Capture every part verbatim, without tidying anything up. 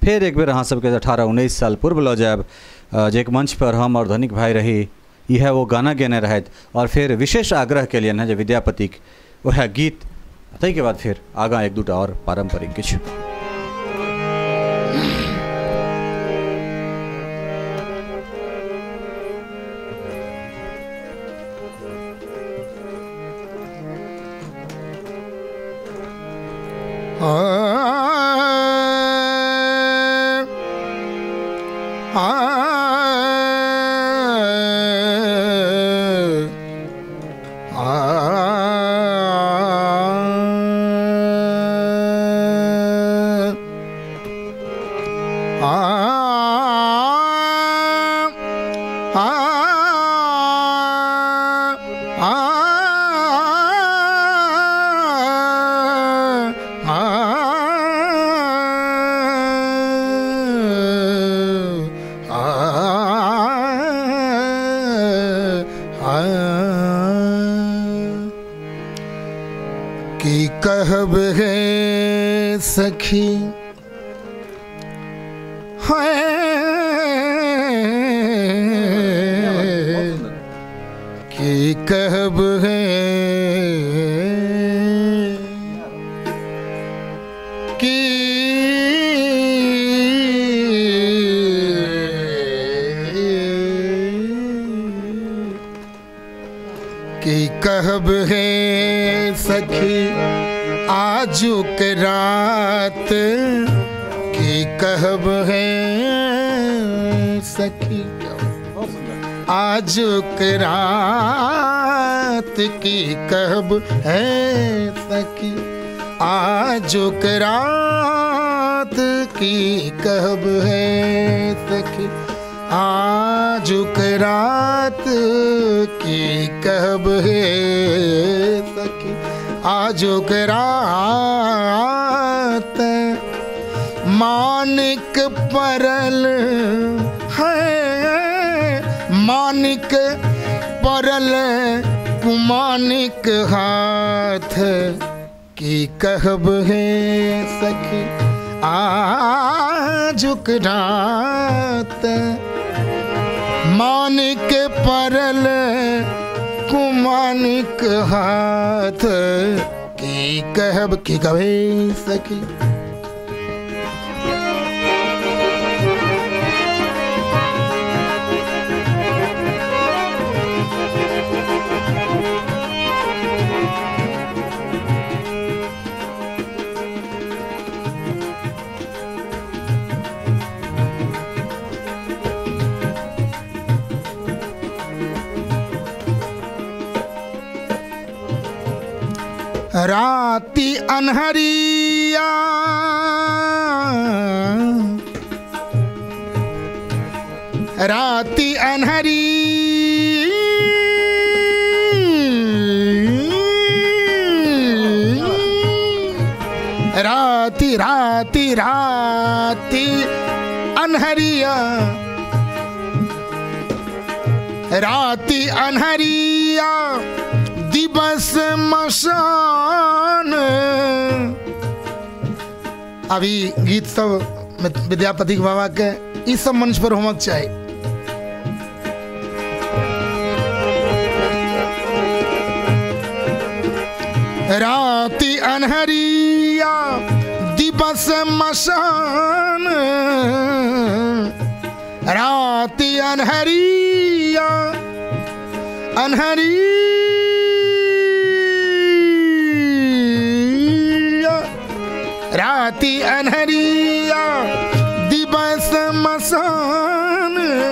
फिर एक बेर अहाँ सबके अठारह उन्नीस साल पूर्व लऽ जायब जे एक मंच पर हम और धनिक भाई रही यह वो गाना गेने रहत और फिर विशेष आग्रह के लिए जे विद्यापति वह गीत तै के बाद फिर आगा एक दूटा और पारंपरिक किछु की कहब है सखी है की कहब है की की कहब है सखी आजू के रात की कहब है सखी आजू के रात की कहब है सखी आजू के रात की कहब है सखी आजू के रात की कहब है सखी आजू के रात मानिक परल है मानिक परल कुमानिक हाथ की कहब है सखी आजू के रात मानिक परल कुमानिक हाथ की कहब की कहे सकी राती अनहरिया राती अनहरी राती राती राती अनहरिया राती अनहरिया दिवस मशान। अभी गीत सब विद्यापति बाबा के इस सब मंच पर होना चाहिए। राती अनहरिया दिवस मशान राती अनहरिया अनहरिया राती अनहरिया दिवस मसान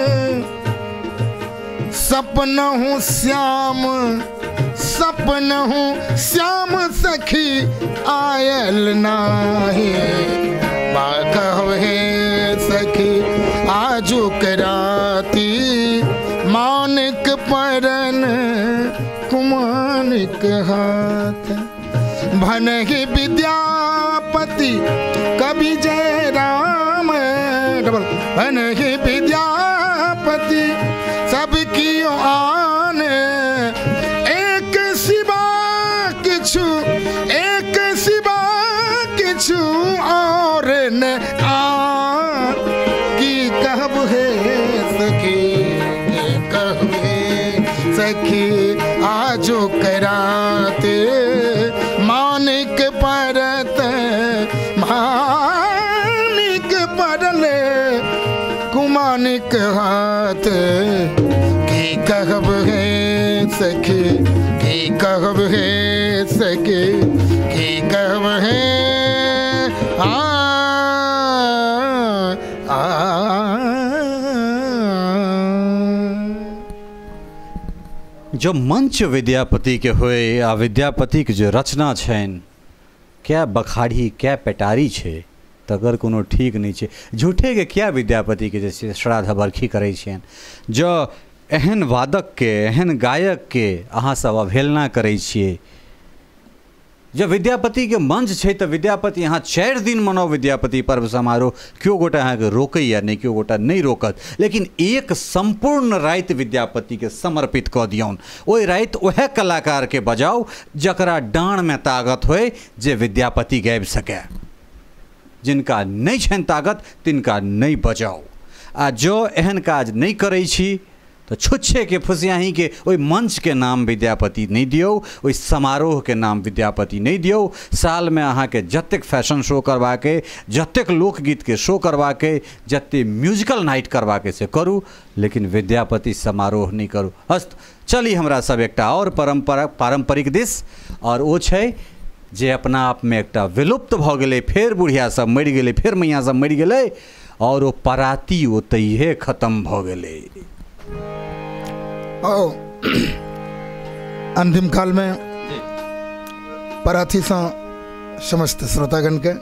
सपना हूँ श्याम सपना हूँ श्याम सखी आयल नाही बाकहे सखी आजू के राती मानिक परन कुमानिक हाथ भनहि विद्यापति कवि जय राम डबल भनहि विद्यापति सबकी आन एक सिवा किछु एक सिवा किछु और न आ सखी आजो कराते मानिक परत मानिक परले कुमानिक हाथ की कहब है सखी की कहब है सखी की कहब है आ, आ, जो मंच विद्यापति के हुए आ विद्यापति के जो रचना छन क्या बखाड़ी क्या पेटारी छे तगर कोनो ठीक नहीं छे झूठे के क्या विद्यापति के जैसे श्राद्ध बरखी करे छन जो एहन वादक के एहन गायक के अहाँ सब अवहेलना करे छिए जब विद्यापति के मंच छे तो विद्यापति यहाँ चार दिन मनाओ विद्यापति पर्व समारोह क्यों गोटा अहाँ के रोकै या नहीं क्यों गोटा नहीं रोकत लेकिन एक संपूर्ण रात विद्यापति के समर्पित कऽ दियौन ओहि रात वह कलाकार के बजाओ जकरा डाँड़ में ताकत होए जे विद्यापति गाबि सके जिनका नहीं छन ताकत तिनका नहीं बजाओ आ जो एहन काज नहीं करै छी तो छुच्छे के फुसियाही के ओई मंच के नाम विद्यापति नहीं दियो ओई समारोह के नाम विद्यापति नहीं दियो साल में अहाँ के जतेक फैशन शो करवा के जतेक लोकगीत के शो करवा के जते म्यूजिकल नाइट करवा के से करू लेकिन विद्यापति समारोह नहीं करू हस्त चली हमरा सब एकटा और परंपरा पारंपरिक दिस और वो छै जे अपना आप में एकटा विलुप्त भ गेलै फेर बुढ़िया सब मरि गेलै फेर मैया सब मरि गेलै और वो पराती ओतैहे खत्म भ गेलै ओ अंतिम काल में पराथी से समस्त श्रोतागण के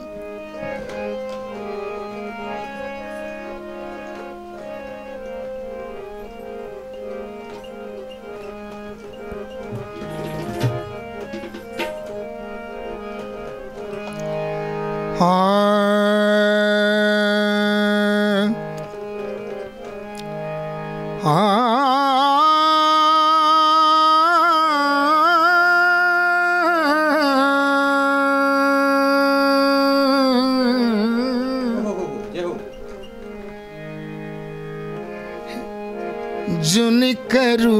जुन करू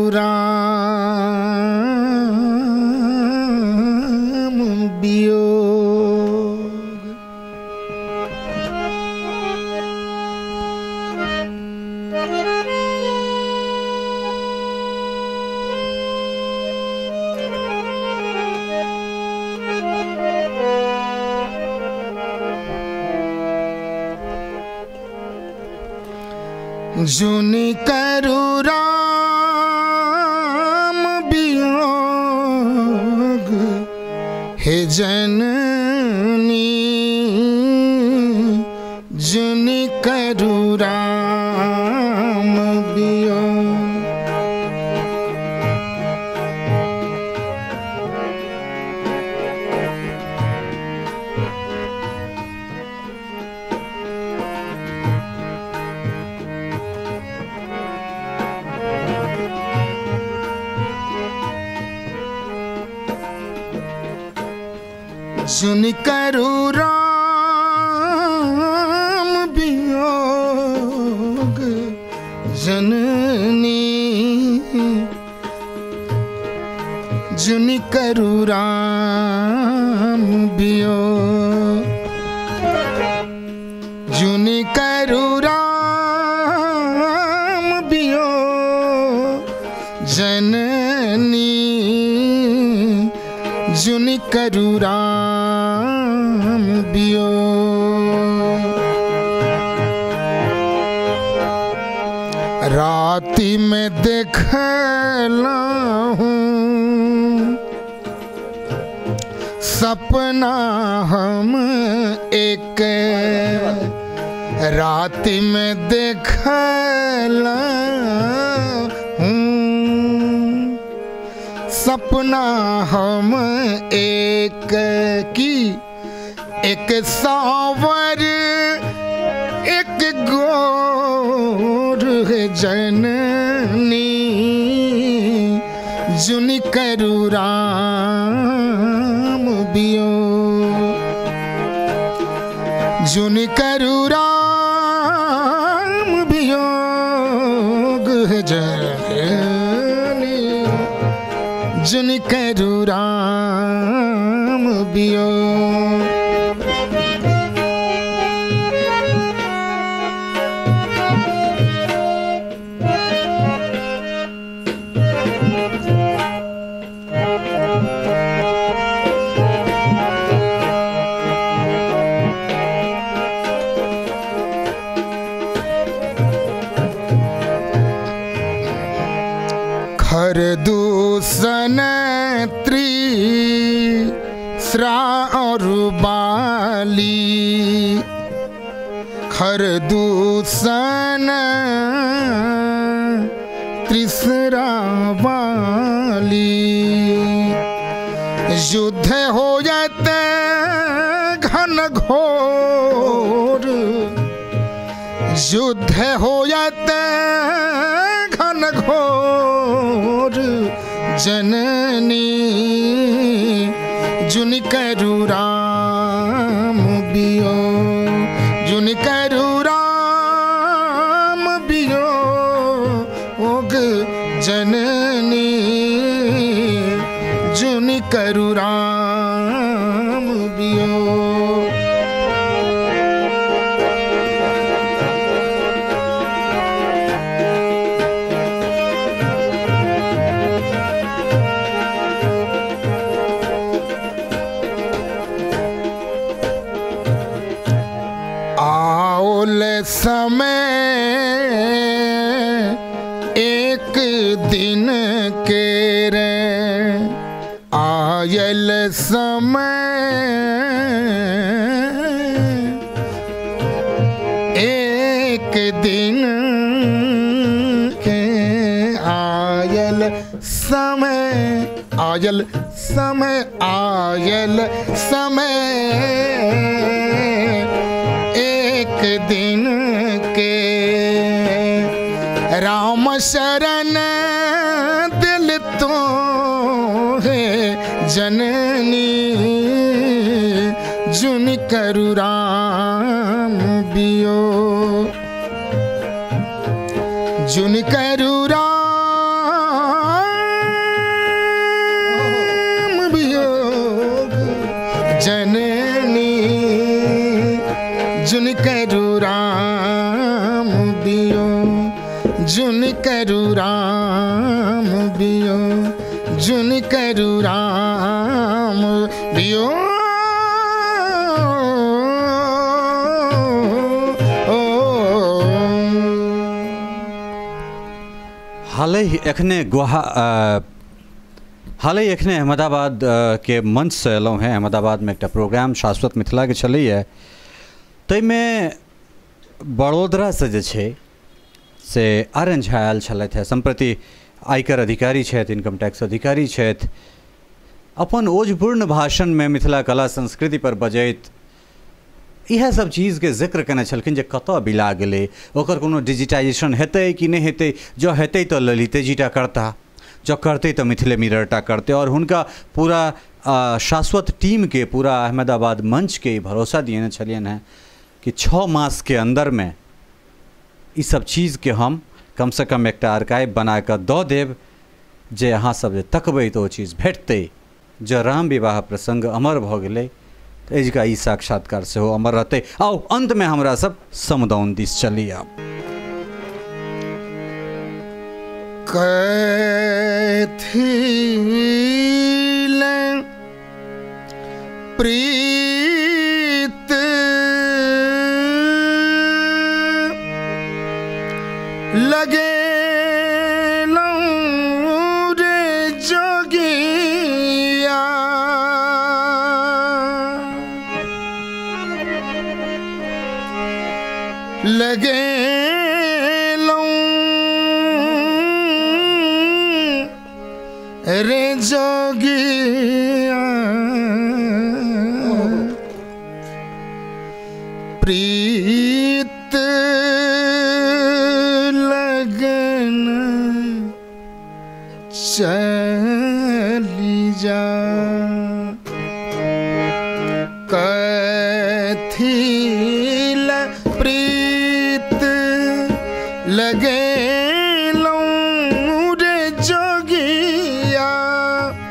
राम वियोग जुन करू राम वियोग हे जननी जुन करू राम वियोग जुन करू राम वियोग जननी जुन करू राम वियोग जुन करू राम वियोग जननी जुन करू राम वियोग राति में देखला हूँ सपना हम एक राति में देखला हूँ सपना हम एक की एक सावर एक गोर है जननी जुन करू राम वियोग जुन करू राम वियोग है जननी जुन करू राम बियो खर दूषण त्रिस्रा और बाली खर दूषण त्रिस्रा बाली युद्ध हो जाते घन घोर युद्ध हो जाते घन घोर जननी जुन करू राम बियो जुन करू राम बियो ओग जननी जुन करू राम बियो समय एक दिन के रे आयल समय एक दिन के आयल समय आयल समय आयल समय एक दिन के राम शरण दिल तो है जननी जुन करू राम बियो जुन करू राम बियो जननी जुन करू राम बियो जुन करू राम बियो जुन करू राम बियो हाल ही एखने गुहा हाल ही एखने अहमदाबाद के मंच से एलहुँ हैं। अहमदाबाद में एक प्रोग्राम शाश्वत मिथिला के चलैए ताहिमे बड़ोदरा से जे छै से आर एन झा आयल छलथि है। सम्प्रति आयकर अधिकारी छथि, इनकम टैक्स अधिकारी छथि। अपन ओजपूर्ण भाषण में मिथिला कला संस्कृति पर बजैत इएह सब चीज़ के जिक्र केने छलखिन जे कतऽ बिला गेलै, ओकर कोनो डिजिटाइजेशन हेतै कि नहीं हेतै। जो हेतै तो ललिते जीटा करता, जो करते तो मिथिले मिररटा करते। और हुनका पूरा शाश्वत टीम के पूरा अहमदाबाद मंच के भरोसा दिए छलियन है कि छः मास के अंदर में इस सब चीज़ के हम कम से कम एक आर्काइव बना कर दऽ देब जे अहाँ सब जे तकबै तो चीज़ भेटतै। जो राम विवाह प्रसंग अमर भऽ गेलै तो एजका ई साक्षात्कार से हो अमर रहते। आओ अंत में हमरा सब समुदान दिस चली आब। कैथिल प्रीत लगे रे जोगिया लगे रे जोगिया प्रीत लगन चली जा कैथिल प्रीत लगे रे जोगिया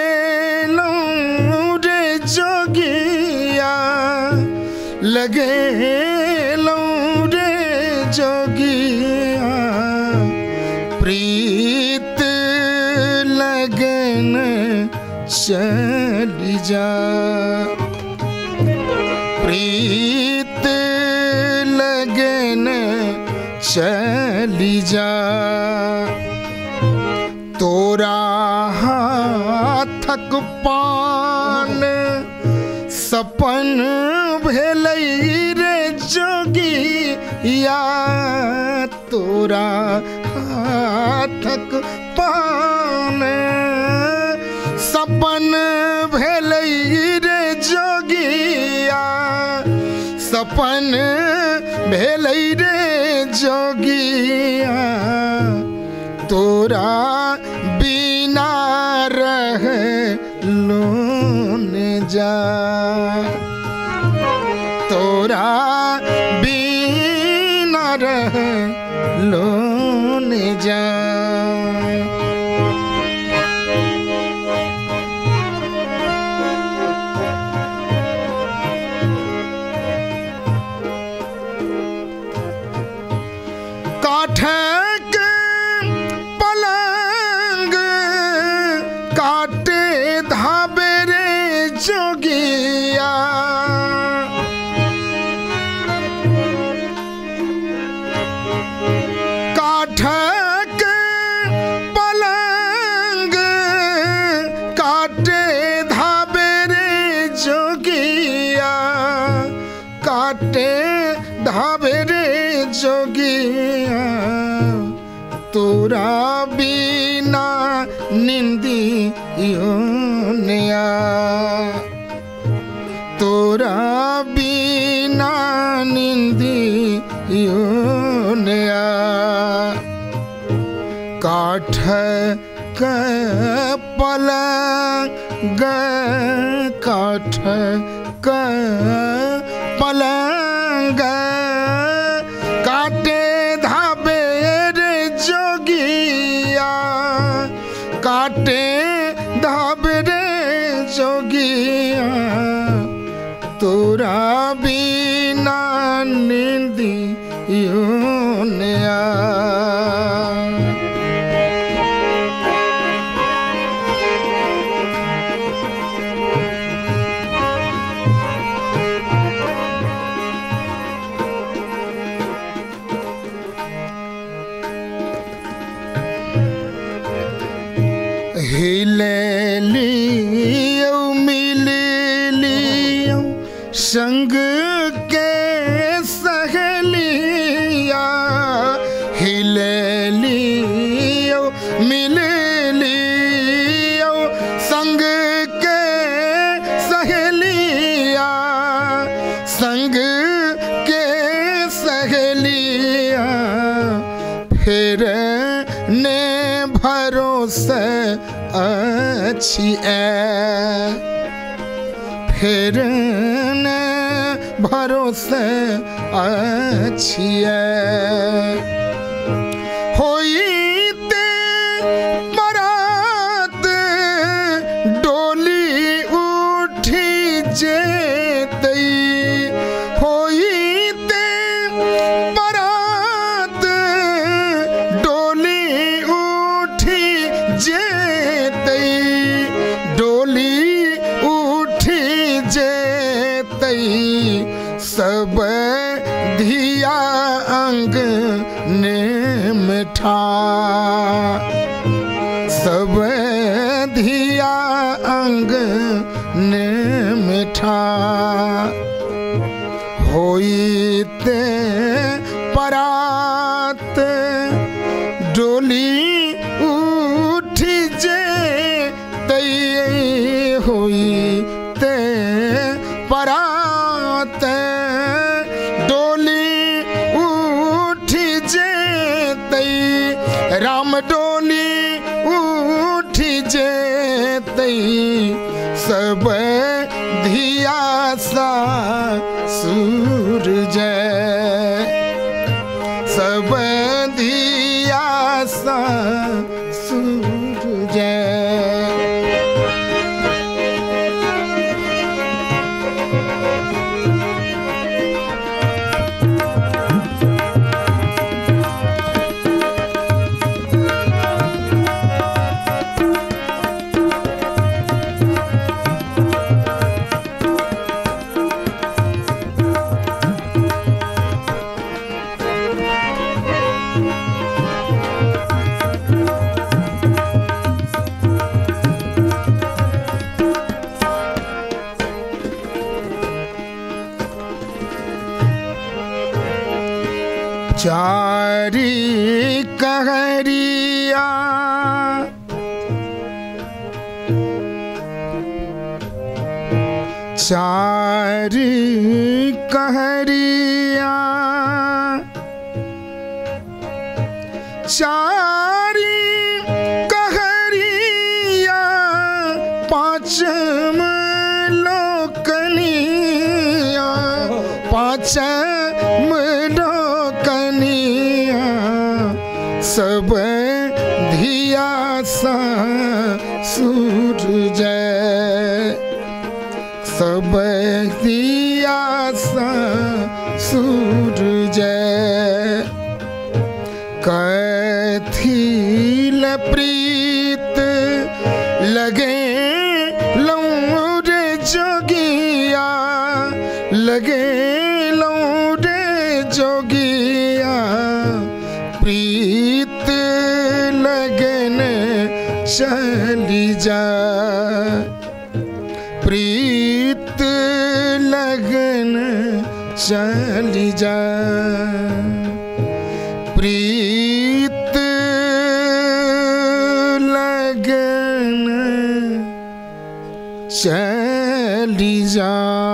लूं रे जोगिया लगे लूं रे जोगिया प्रीत लगन चली जा प्रीत लगन चली जा तोरा हाथक पान सपन भेलई रे जोगिया तोरा हाथक पान सपन भेलई रे जोगिया सपन भेलई रे जोगिया तोरा बिना रह लोन जा तोरा बिना रह लोन जा जोगिया काठक पलंग काटे धाबे रे जोगिया काटे धाबे रे जोगिया तोरा बिना निंदी योनिया तोरा बिना निंदी योनिया काठ के पलंग काठ के पलंग काटे धाबे रे जोगिया काटे धाबे रे जोगिया तोरा बिना निंदी योनिया हिले लियो मिल लियो संग के सहेलिया हिले लियो मिल लियो संग के सहेलिया संग के सहेलिया फिर ने भरोसे अच्छी है फिर ने भरोसे अच्छी है होई ते बरात डोली उठी जेतई होई ते बरात डोली उठी जेतई डोली उठी जेतई सब धिया अंग ने मिठा सब धिया अंग ने मिठा होई ते परात डोली उठी जे तई हुई ते परात डोली उठी जे तई राम डोली उठी जे तई सब धिया सा सूरज सब धिया सा सूरज चारी कहरिया चारी कहरिया चारी कहरिया पाँचम लोकनिया पाँचम लोकनिया सब धिया सा सूरज सब दिया सा सूरज कथिल प्रीत लगे लौरे जोगिया लगे लौरे जोगिया प्रीत लगन चली जा प्रीत लगन चली जा प्रीत लगन चली जा।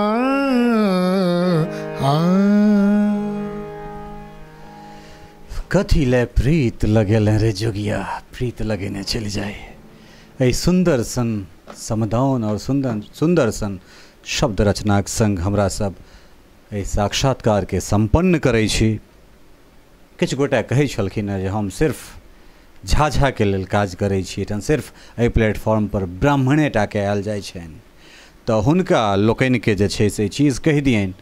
कथिले प्रीत लगेल रे जोगिया प्रीत लगेने चली जाए। ऐ सुंदर सन समदाउन और सुंदर सुंदर सन शब्द रचनाक संग हमरा सब एहि साक्षात्कार के संपन्न करै छी। किछु गोटा कहै छलखिन जे हम सिर्फ झाझा के लेल काज करै छी, एहिठाम सिर्फ एहि प्लेटफॉर्म पर ब्राह्मणे टा के आयल जाइ छनि, तऽ हुनका लोकनि के जे छै से चीज कहि दियनि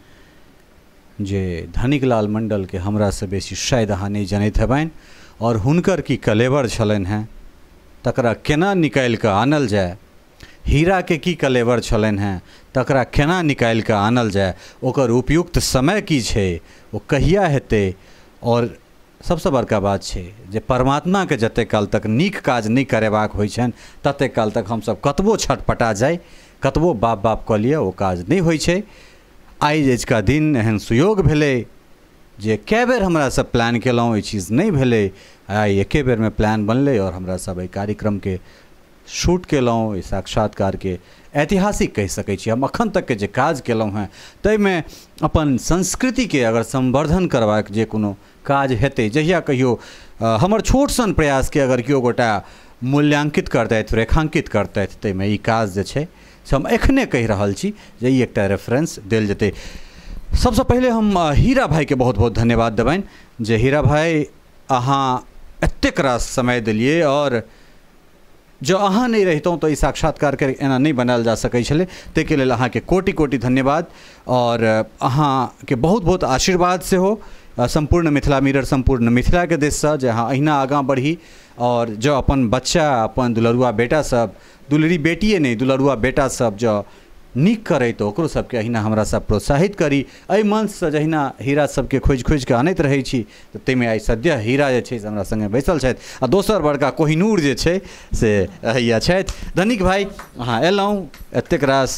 जे धनिक लाल मंडल के हमरा से बेसी शायद अहाँ नहि जनैत हेबनि, और हुनकर की कलेवर छलनि हैं तकरा केना निकालि कऽ आनल जाय, हीरा के की कलेवर छलनि हैं तकरा केना निकालि कऽ आनल जाय, ओकर उपयुक्त समय की छै, ओ कहिया हेतै, और सबसे बड़का बात छै जे परमात्मा के जते काल तक नीक काज नहीं करेबाक होइ छनि तते काल तक हम सब कतबो छटपटा जाय, कतबो बाप बाप कऽ लिअ, ओ काज नहीं होइ छै। आइ अजुका दिन एहन सुयोग भेलै जे कै बेर हमरा सब प्लान केलहुँ, ई चीज नहीं भेलै, आइ एके बेर में प्लान बनलै और हमरा सब एहि कार्यक्रम के शूट केलहुँ। ई साक्षात्कार के ऐतिहासिक कहि सकै छी हम। अखन तक के जे काज केलहुँ हैं ताहिमे अपन संस्कृति के अगर संवर्धन करबाक जे कोनो काज हेतै, जहिया कहियो हमर छोट सन प्रयास के अगर केओ गोटा मूल्यांकित करतथि, रेखांकित करतथि, ताहिमे ई काज जे छै से हम एखने कहि रहल छी जे ई एकटा रेफरेंस देल जेतै। सबसे पहले हम हीरा भाई के बहुत बहुत धन्यवाद देबनि जे हीरा भाई अहाँ एतेक रास समय देलिए, और जो अहाँ नहीं रहितों तो ई साक्षात्कार के एना नहीं बनायल जा सकै छलै, ताहिके लेल अहाँके कोटि कोटि धन्यवाद, और अहाँ के बहुत बहुत आशीर्वाद से हो संपूर्ण मिथिला मिरर संपूर्ण मिथिला के देश से जे अहाँ अहिना आगाँ बढ़ी, और जो अपन बच्चा अपन दुलरुआ बेटा सब, दुलरी बेटिए नहीं दुलरुआ बेटा सब जो नीक करे तो ओकरो सबके अहिना हमरा सब प्रोत्साहित करी। एहि मंच से जहिना हीरा सबके खोज खोज के आनैत रहै छी, तऽ ताहिमे आइ सद्य हीरा जे छै से हमरा संगे बैसल छथि, आ दोसर बड़का कोहिनूर जे छै से हैया छथि। धनिक भाई अहाँ एलहुँ, एतेक रास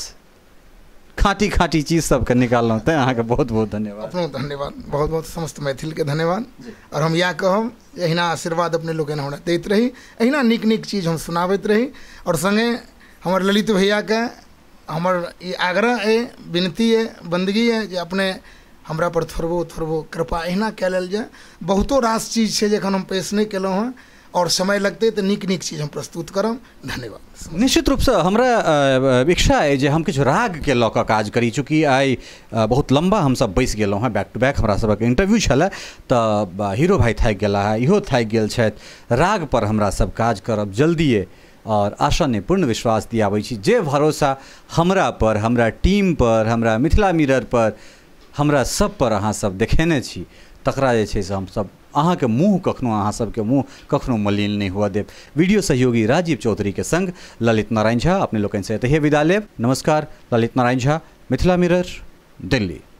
खाँटी खाँटी चीज सबके निकाललहुँ, तैँ अहाँके बहुत बहुत धन्यवाद। अपनो धन्यवाद, बहुत बहुत समस्त मैथिल के धन्यवाद। और हम इएह कहब अहिना आशीर्वाद अपने लोग हमरा दैत रही, अहिना नीक नीक चीज हम सुनाबैत रही, और संगे हमर ललित भैया के हमर ई आग्रह है, विनती है, बंदगी है जे अपने हमरा पर थोड़बो थोड़बो कृपा अहिना कए लेल जाए। बहुतो रास चीज छै जखन हम पेश नहीं केलहुँ हैं, और समय लगते तो नीक नीक चीज हम प्रस्तुत करब। धन्यवाद। निश्चित रूप से हमरा इच्छा है जे हम किछु राग के लऽ कऽ काज करी, चूँकि आइ बहुत लंबा हम सब बैस गेलहुँ हैं, बैक टू बैक हमरा सबक इंटरव्यू छलै, तऽ हीरो भाई थाकि गेला है, इहो थाकि गेल छथि। राग पर हमरा सब काज करब जल्दिए, और आशा ने पूर्ण विश्वास दियाबै छी जे भरोसा हमरा पर, हमरा टीम पर, हमरा मिथिला मिरर पर, हमरा सब पर अहाँ सब देखेने छी, तकरा जे छै से हम सब अहाँ के मुँह कखनो अहाँ सबके मुँह कखनो मलिन नहीं हुआ देव। वीडियो सहयोगी राजीव चौधरी के संग ललित नारायण झा अपने लोकनि से एतहिए विदा लेब। नमस्कार। ललित नारायण झा, मिथिला मिरर, दिल्ली।